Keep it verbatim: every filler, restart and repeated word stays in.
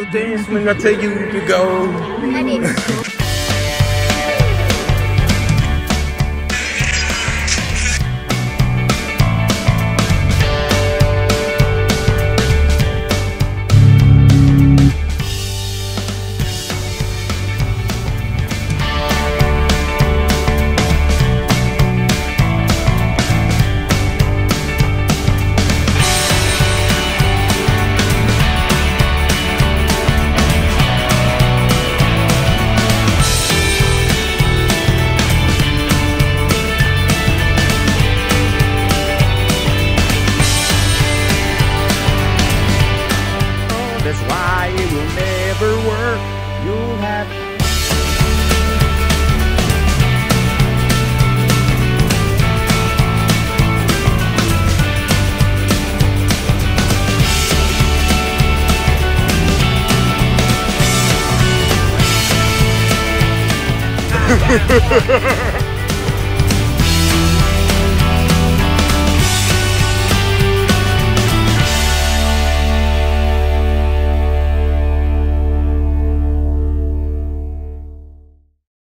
So dance when I tell you to go. I did. That's why it will never work. You'll have Ha ha ha ha!